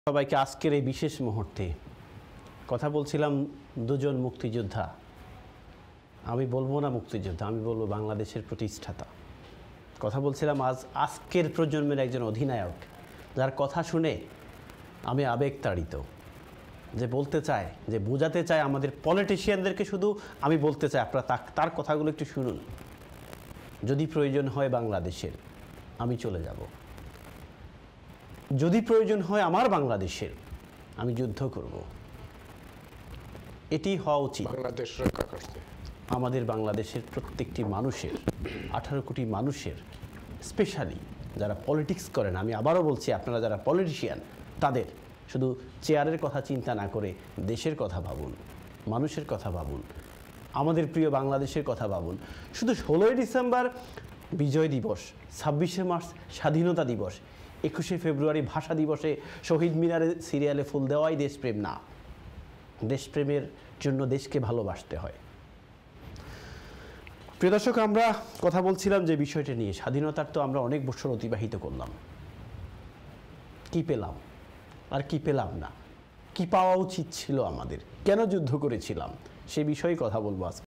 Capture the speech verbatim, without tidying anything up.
সবাইকে আজকের এই বিশেষ মুহূর্তে কথা বলছিলাম দুজন মুক্তিযোদ্ধা। আমি বলবো না মুক্তিযোদ্ধা, আমি বলবো বাংলাদেশের প্রতিষ্ঠাতা। কথা বলছিলাম আজ আজকের প্রজন্মের একজন অধিনায়ক, যার কথা শুনে আমি আবেগতাড়িত, যে বলতে চায়, যে বোঝাতে চায় আমাদের পলিটিশিয়ানদেরকে। শুধু আমি বলতে চাই, আপনারা তার কথাগুলো একটু শুনুন। যদি প্রয়োজন হয় বাংলাদেশের, আমি চলে যাব। যদি প্রয়োজন হয় আমার বাংলাদেশের, আমি যুদ্ধ করব। এটি হওয়া উচিত বাংলাদেশ রক্ষা করতে। আমাদের বাংলাদেশের প্রত্যেকটি মানুষের, আঠারো কোটি মানুষের, স্পেশালি যারা পলিটিক্স করেন। আমি আবারও বলছি, আপনারা যারা পলিটিশিয়ান, তাদের শুধু চেয়ারের কথা চিন্তা না করে দেশের কথা ভাবুন, মানুষের কথা ভাবুন, আমাদের প্রিয় বাংলাদেশের কথা ভাবুন। শুধু ষোলোই ডিসেম্বর বিজয় দিবস, ছাব্বিশে মার্চ স্বাধীনতা দিবস, একুশে ফেব্রুয়ারি ভাষা দিবসে শহীদ মিনারে সিরিয়ালে ফুল দেওয়াই দেশপ্রেম না। দেশপ্রেমের জন্য দেশকে ভালোবাসতে হয়। প্রিয় দর্শক, আমরা কথা বলছিলাম যে বিষয়টা নিয়ে, স্বাধীনতার তো আমরা অনেক বছর অতিবাহিত করলাম। কি পেলাম আর কি পেলাম না, কি পাওয়া উচিত ছিল আমাদের, কেন যুদ্ধ করেছিলাম, সে বিষয়ে কথা বলবো আজকে।